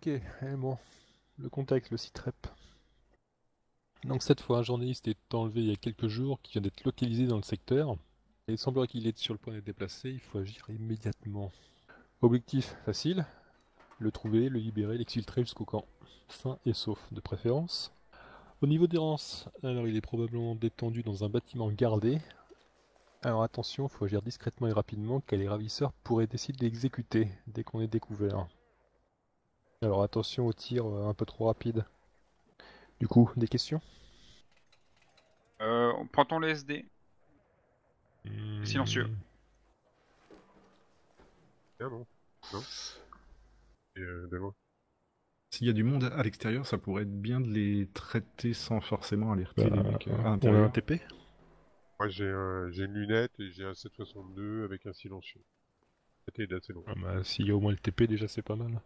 Ok, bon, le contexte, le site rep. Donc cette fois, un journaliste est enlevé il y a quelques jours qui vient d'être localisé dans le secteur. Et il semblerait qu'il est sur le point d'être déplacé, il faut agir immédiatement. Objectif facile, le trouver, le libérer, l'exfiltrer jusqu'au camp. Sain et sauf, de préférence. Au niveau d'errance, alors il est probablement détendu dans un bâtiment gardé. Alors attention, il faut agir discrètement et rapidement car les ravisseurs pourraient décider d'exécuter dès qu'on est découvert. Alors attention au tir un peu trop rapide. Du coup, des questions? Prend-on les SD? Silencieux. Hmm. Ah non. Non. Et Demo. S'il y a du monde à l'extérieur, ça pourrait être bien de les traiter sans forcément alerter les mecs à On a un l'intérieur. TP? Moi j'ai une lunette et j'ai un 762 avec un silencieux. C'était assez long. Ah bah, s'il y a au moins le TP, déjà c'est pas mal.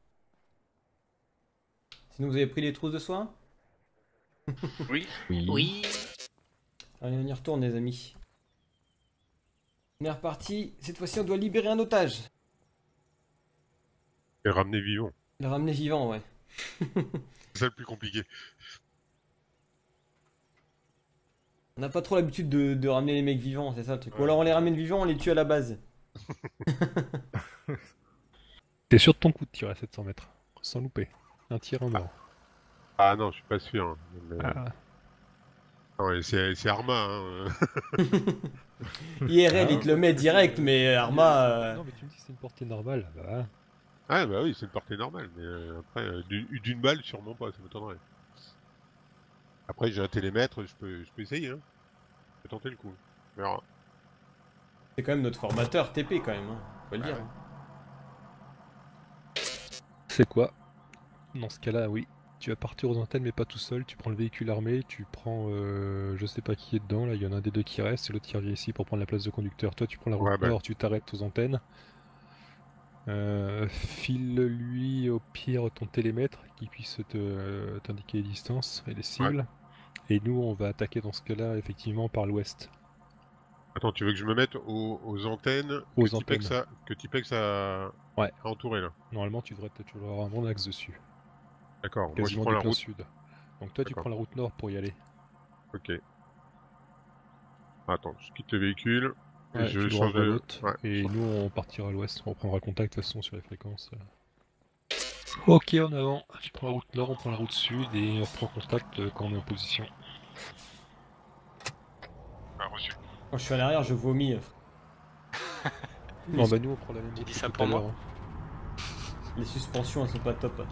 Sinon, vous avez pris les trousses de soins? Oui. Oui. Allez, on y retourne, les amis. On est reparti. Cette fois-ci, on doit libérer un otage. Et ramener vivant. Le ramener vivant, ouais. C'est ça le plus compliqué. On n'a pas trop l'habitude de ramener les mecs vivants, c'est ça le truc. Ou Ouais. alors on les ramène vivants, on les tue à la base. T'es sûr de ton coup de tir à 700 mètres, sans louper. Un tir, un mort. Ah non, je suis pas sûr. Hein. Mais... Ah, Ah ouais, c'est Arma. Hein. IRL, il te le met direct, mais Arma. Non, mais tu me dis que c'est une portée normale. Bah, Ah bah oui, c'est une portée normale. Mais après, d'une balle, sûrement pas, ça m'étonnerait. Après, j'ai un télémètre, je peux essayer. Hein. Je peux tenter le coup. On verra. C'est quand même notre formateur TP quand même, hein. Faut le dire. ouais. c'est quoi? Dans ce cas-là, oui. Tu vas partir aux antennes, mais pas tout seul. Tu prends le véhicule armé, tu prends. Je sais pas qui est dedans, là. Il y en a un des deux qui reste, et l'autre qui revient ici pour prendre la place de conducteur. Toi, tu prends la route Ouais, bah, nord, tu t'arrêtes aux antennes. File-lui au pire ton télémètre qui puisse t'indiquer les distances et les ouais. cibles. Et nous, on va attaquer dans ce cas-là, effectivement, par l'ouest. Attends, tu veux que je me mette aux antennes Aux que Tipex antennes. Ouais, a entouré là. normalement, tu devrais avoir un bon axe dessus. D'accord, moi je Quasiment prends du la plein route. sud. Donc toi, tu D'accord, prends la route nord pour y aller. ok. Attends, je quitte le véhicule et Ouais, je tu le change ranges à de... l'autre. Ouais, Et nous, on partira à l'ouest. On prendra contact de toute façon sur les fréquences. Ok, en avant. Tu prends la route nord, on prend la route sud et on reprend contact quand on est en position. reçu. Quand je suis à l'arrière, je vomis. Non, bah nous, on prend la même route dis que ça tout pour à moi. l'heure. Hein. Les suspensions, elles sont pas top.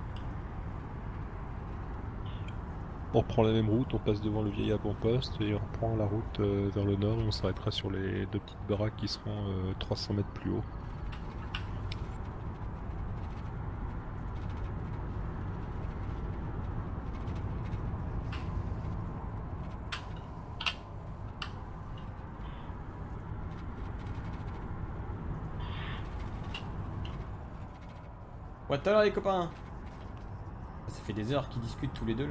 On reprend la même route, on passe devant le vieil avant-poste et on reprend la route vers le nord et on s'arrêtera sur les deux petites baraques qui seront 300 mètres plus haut. Ouais, tout à l'heure, les copains. Ça fait des heures qu'ils discutent tous les deux là.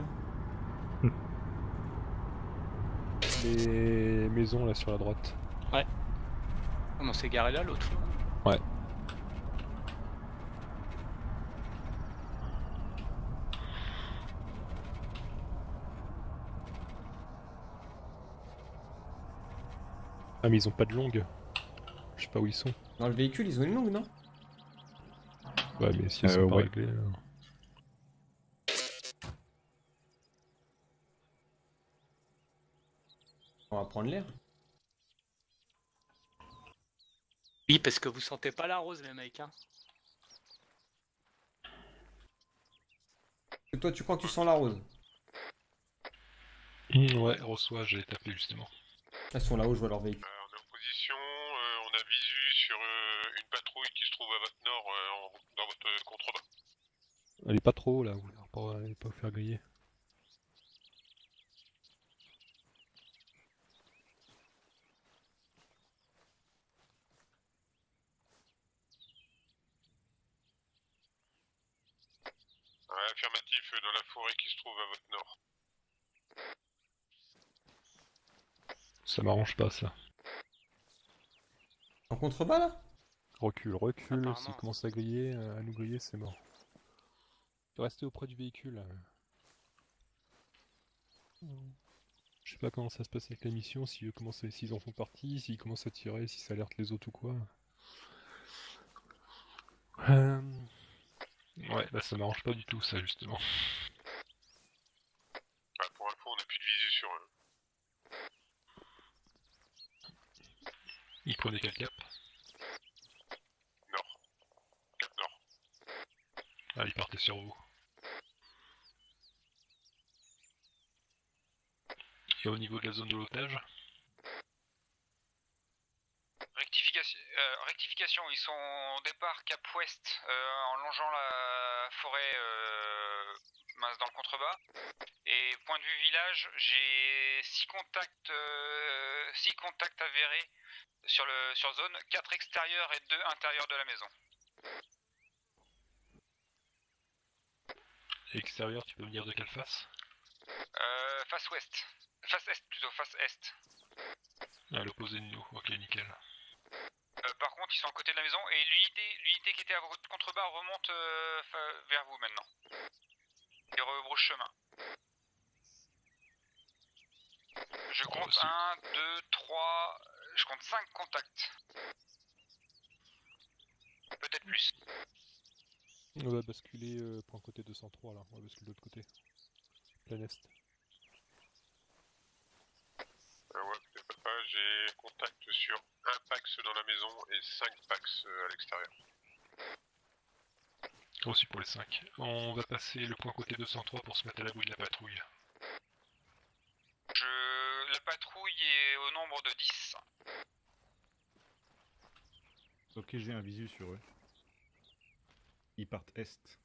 Les maisons là sur la droite. On s'est garé là l'autre fois. Ouais. Ah mais ils ont pas de longue. Je sais pas où ils sont. Dans le véhicule, ils ont une longue, non? Ouais mais si elles sont pas ouais. réglées. On va prendre l'air. Oui, parce que vous sentez pas la rose, les mecs. Hein. Et toi, tu crois que tu sens la rose? Ouais, reçois, j'ai tapé justement. Elles sont là-haut, je vois leur véhicule. On est en position, on a visu sur une patrouille qui se trouve à votre nord dans votre contrebas. Elle est pas trop haut là, elle est pas vous faire griller. Ouais, affirmatif dans la forêt qui se trouve à votre nord. Ça m'arrange pas ça. En contrebas là? Recule, s'il Apparemment. commence à griller, à nous griller, c'est mort. Restez auprès du véhicule. Je sais pas comment ça se passe avec la mission, si eux s'ils en font partie, s'ils commencent à tirer, si ça alerte les autres ou quoi. Ouais, bah ça m'arrange pas du tout ça justement. Bah, pour info, on n'a plus de visu sur eux. Ils prenaient quel cap? Nord. Cap nord. Ah, ils partaient sur vous. Et au niveau de la zone de l'otage? Rectification, ils sont au départ cap ouest, en longeant la forêt mince dans le contrebas. Et point de vue village, j'ai 6 contacts, 6 contacts avérés sur zone, 4 extérieurs et 2 intérieurs de la maison. Extérieur, tu peux me dire de quelle face? Face ouest. Face est plutôt, face est. À l'opposé de nous, ok nickel. Par contre, ils sont à côté de la maison et l'unité qui était à votre contrebas remonte vers vous maintenant. Et rebrousse chemin. Je compte aussi. 1, 2, 3, je compte 5 contacts. Peut-être plus. On va basculer point côté 203 là, on va basculer de l'autre côté. Plein est. Ouais, peut-être pas. J'ai contact sur un Pax dans la maison et 5 Pax à l'extérieur. Aussi pour les 5. On va passer le point côté 203 pour se mettre à l'abri de la patrouille. La patrouille est au nombre de 10. Ok, j'ai un visu sur eux. Ils partent est.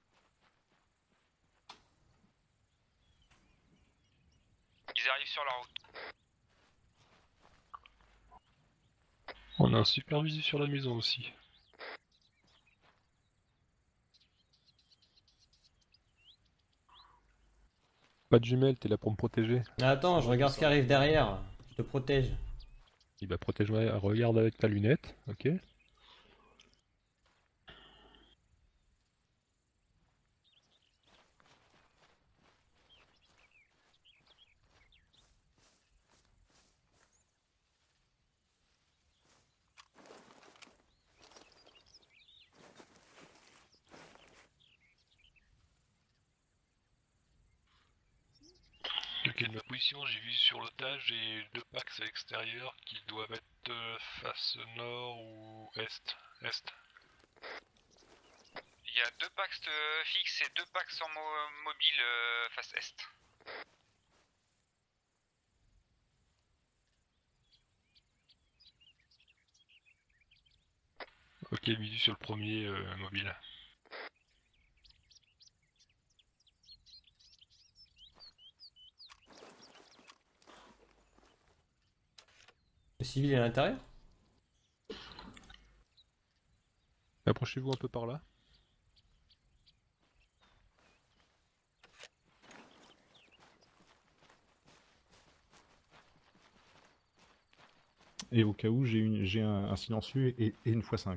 Ils arrivent sur la route. On a un super visu sur la maison aussi. Pas de jumelles, t'es là pour me protéger. Attends, je regarde ce qui arrive derrière. Je te protège. Il va protéger, regarde avec ta lunette, ok. Ok, de ma position, j'ai vu sur l'otage et 2 packs à l'extérieur qui doivent être face nord ou est. Est. Il y a 2 packs fixes et 2 packs en mobile face est. Ok, visu sur le premier mobile. Le civil est à l'intérieur? Approchez-vous un peu par là. Et au cas où, j'ai un silencieux et une x5.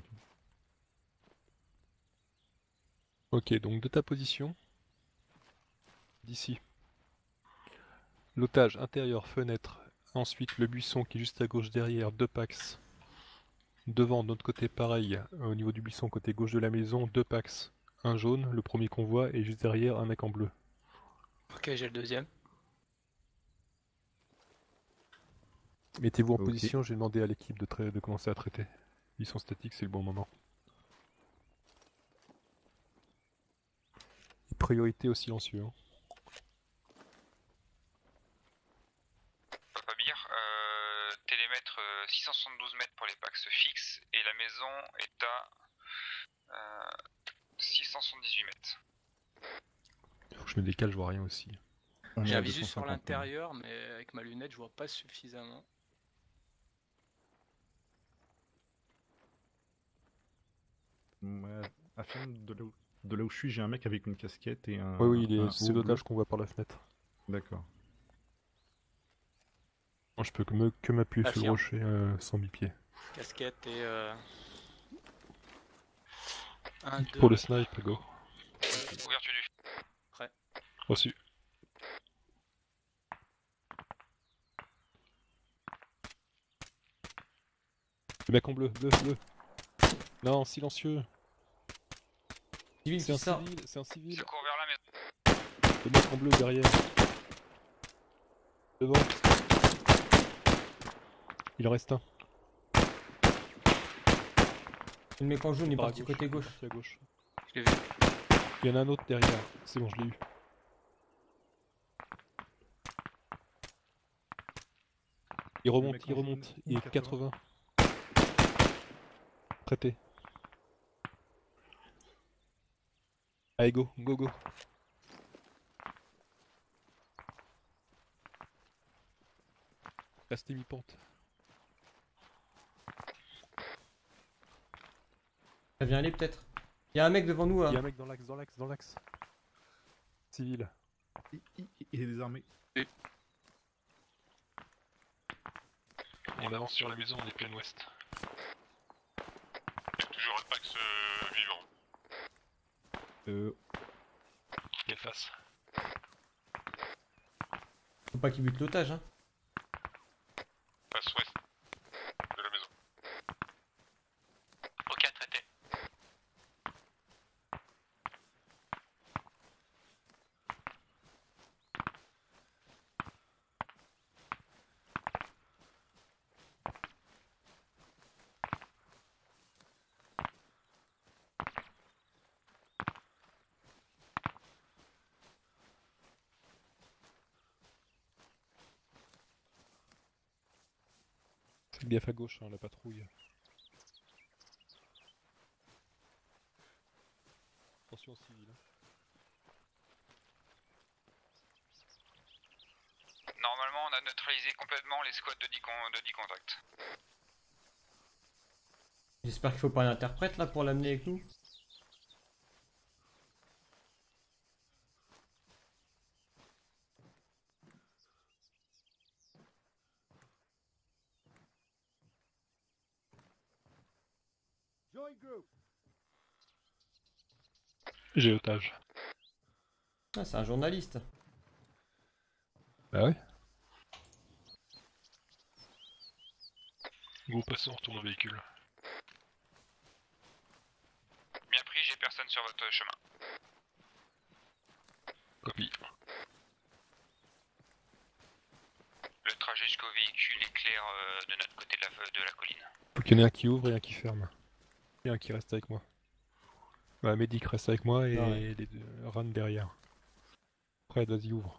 Ok, donc de ta position, d'ici. L'otage intérieur, fenêtre. Ensuite, le buisson qui est juste à gauche derrière, 2 packs. Devant, de notre côté, pareil. Au niveau du buisson, côté gauche de la maison, 2 packs. Un jaune, le premier qu'on voit, et juste derrière, un mec en bleu. Ok, j'ai le deuxième. Mettez-vous en Ok. position, j'ai demandé à l'équipe de commencer à traiter. Ils sont statiques, c'est le bon moment. Et priorité au silencieux. Hein. Fabir, télémètre 672 mètres pour les packs fixes et la maison est à 678 mètres. Faut que je me décale, je vois rien aussi. On est J'ai à un visu 250 sur l'intérieur, mais avec ma lunette, je vois pas suffisamment. Ouais, affirme de là où je suis, j'ai un mec avec une casquette et un. Oui, un c'est haut bleu. l'otage qu'on voit par la fenêtre. D'accord. Moi, je peux que m'appuyer sur le Affirme. rocher sans bipied. Casquette et 1, 2. Pour le snipe, go. Ouverture du Reçu. Le mec en bleu, bleu, bleu. Non, silencieux. Civil C'est qui un sort. civil, c'est un civil. Je cours vers la maison. Le mec en bleu derrière. Devant. Il en reste un. Le mec en jaune est Par à parti côté il est gauche. parti à gauche. Je l'ai vu. Il y en a un autre derrière. C'est bon, je l'ai eu. Il remonte, mec il en remonte. jaune, Il est 80. Traité. Allez, go, go, go. Restez mi-pente. Ça vient aller peut-être. Il y a un mec devant nous là. Il y a un mec dans l'axe, dans l'axe, dans l'axe. Civil. Il est désarmé. On avance sur la maison, on est plein ouest. Toujours un axe vivant. Il est face. Faut pas qu'il bute l'otage hein. Face ouest de la maison. Ok, traité. Faites gaffe à gauche, hein, la patrouille. Attention au civil. Hein. Normalement, on a neutralisé complètement les squads de 10 contacts. J'espère qu'il faut pas un interprète là pour l'amener avec nous. J'ai otage. Ah, c'est un journaliste. Bah ouais. Go, passons, on retourne au véhicule. Bien pris, j'ai personne sur votre chemin. Copie. Le trajet jusqu'au véhicule est clair de notre côté de la colline. Faut qu'il y en ait un qui ouvre et un qui ferme. Et un qui reste avec moi. Bah, Medic reste avec moi et Ah ouais. les deux Ran derrière. Après, vas-y, ouvre.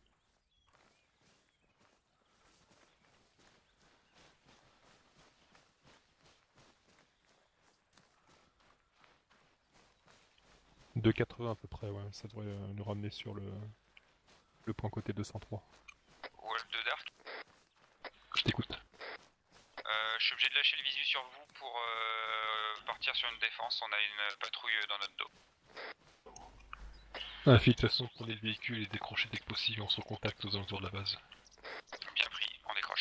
« 2,80 à peu près, ouais, ça devrait nous ramener sur le point côté 203. Wolf de Dark. Je t'écoute. Je suis obligé de lâcher le visu sur vous pour partir sur une défense. On a une patrouille dans notre dos. Ah, de toute façon, prenez le véhicule et décrochez dès que possible, on se recontacte aux alentours de la base. Bien pris, on décroche.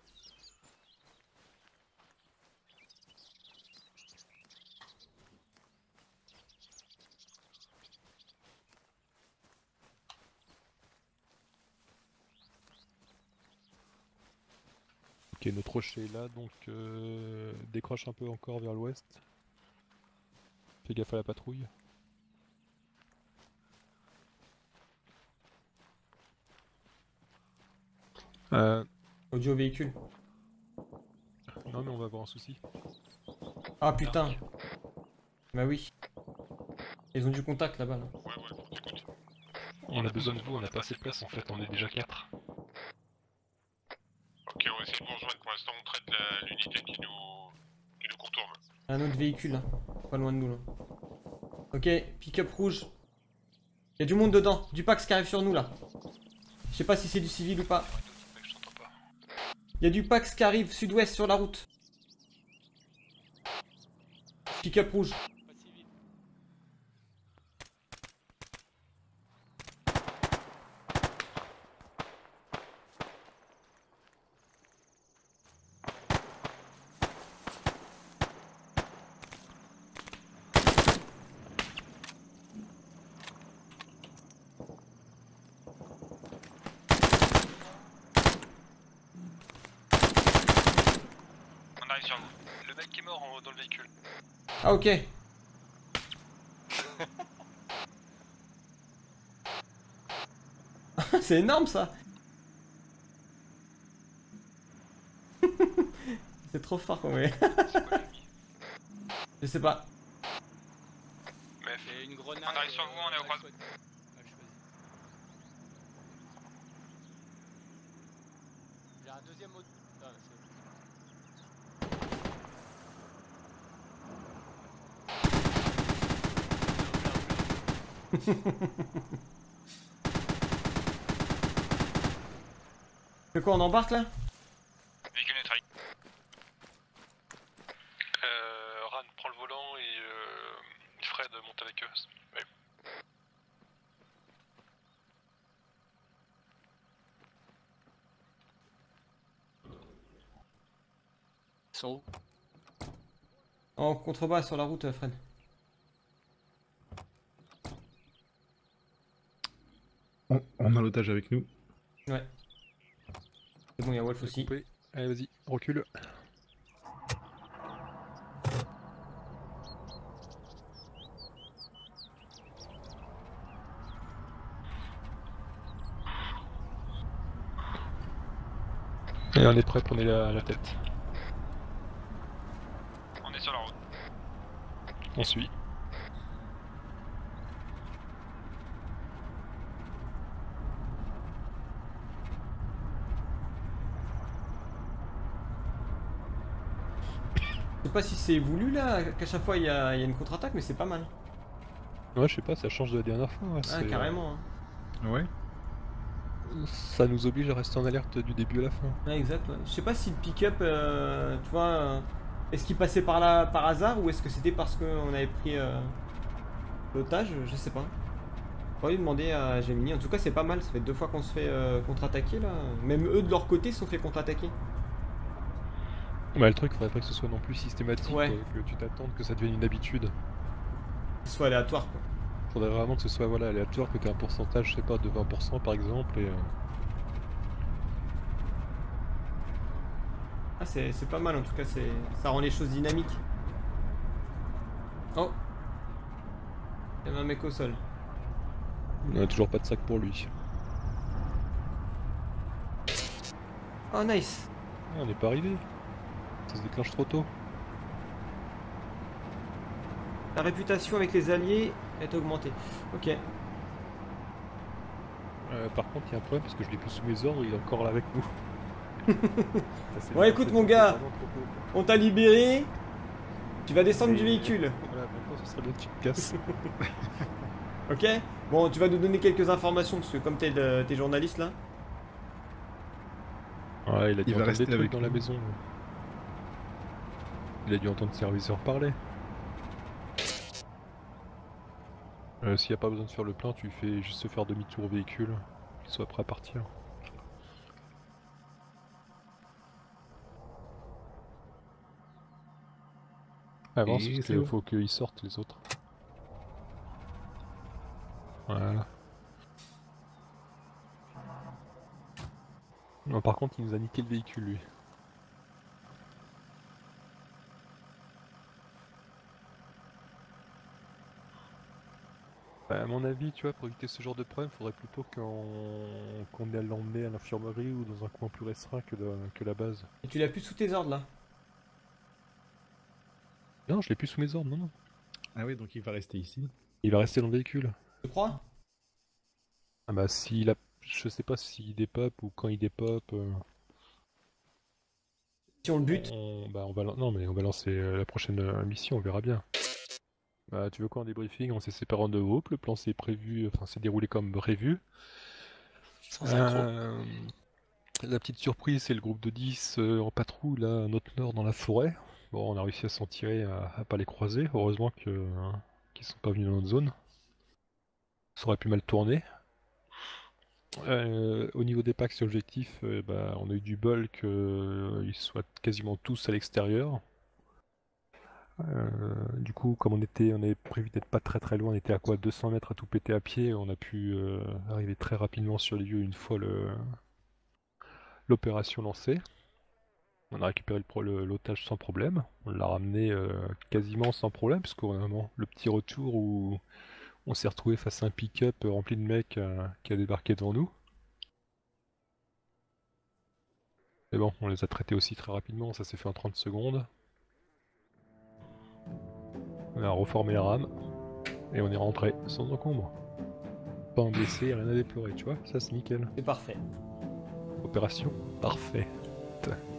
Ok, notre rocher est là, donc décroche un peu encore vers l'ouest. Fais gaffe à la patrouille. Audio véhicule. Non mais on va avoir un souci. Ah putain. Bah oui. Ils ont du contact là-bas là. Ouais, on t'écoute. On a besoin de vous, on n'a pas assez de place en fait, on est déjà 4. Ok, on va essayer de vous rejoindre. Pour l'instant, on traite l'unité qui nous contourne. Un autre véhicule là. Pas loin de nous là. Ok, pick-up rouge. Il y a du monde dedans. Du Pax qui arrive sur nous là. Je sais pas si c'est du civil ou pas. Je t'entends pas. Il y a du Pax qui arrive sud-ouest sur la route. Pick-up rouge. Pas civil. arrive sur vous. Le mec est mort dans le véhicule. Ah, ok. C'est énorme ça. C'est trop fort quand même. C'est quoi l'ennemi? Je sais pas. Mais C'est une grenade. On arrive sur vous, on est au croisement. Mal choisi. Il y a un deuxième mode. Ah, Mais quoi, on embarque là? Véhicule neutralisé. Ran prend le volant et Fred monte avec eux. Ouais. Ils sont où? En contrebas sur la route, Fred. On a l'otage avec nous. Ouais. C'est bon, il y a Wolf aussi. Coupé. Allez, vas-y, recule. Et on est prêt, prenez la tête. On est sur la route. On suit. Je sais pas si c'est voulu là, qu'à chaque fois il y a une contre-attaque, mais c'est pas mal. Ouais, je sais pas, ça change de la dernière fois. Ouais, Ah, c'est- carrément. Hein. Ouais. Ça nous oblige à rester en alerte du début à la fin. Ouais, exact. Ouais. Je sais pas si le pick-up, tu vois, est-ce qu'il passait par là par hasard ou est-ce que c'était parce qu'on avait pris l'otage? Je sais pas. Faudrait lui demander à Gemini. En tout cas, c'est pas mal. Ça fait 2 fois qu'on se fait contre-attaquer là. Même eux de leur côté se sont fait contre-attaquer. Bah, le truc, faudrait pas que ce soit non plus systématique, Ouais. que tu t'attendes que ça devienne une habitude. Que ce soit aléatoire quoi. Faudrait vraiment que ce soit voilà, aléatoire, que tu aies un pourcentage, je sais pas, de 20% par exemple, et Ah, c'est pas mal en tout cas. Ça rend les choses dynamiques. Oh. Il y avait un mec au sol. on a toujours pas de sac pour lui. Oh, nice. Ah, on n'est pas arrivé. Ça se déclenche trop tôt. La réputation avec les alliés est augmentée. Ok. Par contre, il y a un problème parce que je l'ai plus sous mes ordres, il est encore là avec nous. Ouais, écoute, mon gars. On t'a libéré. Tu vas descendre du véhicule. Voilà, maintenant ce serait bien que tu te casses. Ok. Bon, tu vas nous donner quelques informations parce que comme t'es journaliste là. Ouais, il a dû Il va entendre rester des trucs avec dans la nous. maison. Il a dû entendre serviceur parler. S'il n'y a pas besoin de faire le plein, tu fais juste faire demi-tour au véhicule, qu'il soit prêt à partir. Avance, Et parce c'est qu'il bon. faut qu'ils sortent les autres. Voilà. Non, par contre, il nous a niqué le véhicule, lui. Bah, à mon avis, tu vois, pour éviter ce genre de problème, faudrait plutôt qu'on ait l'emmener à l'infirmerie ou dans un coin plus restreint que la base. Et tu l'as plus sous tes ordres là. Non, je l'ai plus sous mes ordres, non, non. Ah oui, donc il va rester ici. Il va rester dans le véhicule. Tu crois? Ah bah, s'il a... Je sais pas s'il dépop ou quand il dépop. Si on le bute. Bah, non, mais on va lancer la prochaine mission, on verra bien. Bah, tu veux quoi en débriefing? On s'est séparés en deux groupes, le plan s'est prévu, enfin, s'est déroulé comme prévu. Sans accroc. La petite surprise, c'est le groupe de 10 en patrouille, là, à notre nord, dans la forêt. Bon, on a réussi à s'en tirer, à pas les croiser. Heureusement qu'ils sont pas venus dans notre zone. Ça aurait pu mal tourner. Au niveau des packs et objectifs, bah, on a eu du bol qu'ils soient quasiment tous à l'extérieur. Du coup, comme on avait prévu d'être pas très très loin, on était à quoi 200 mètres à tout péter à pied, on a pu arriver très rapidement sur les lieux une fois l'opération lancée. On a récupéré l'otage sans problème. On l'a ramené quasiment sans problème, parce qu'au moment, le petit retour où on s'est retrouvé face à un pick-up rempli de mecs qui a débarqué devant nous. Mais bon, on les a traités aussi très rapidement, ça s'est fait en 30 secondes. On a reformé la rame, et on est rentré sans encombre. Pas un blessé, rien à déplorer, tu vois, ça c'est nickel. C'est parfait. Opération parfaite.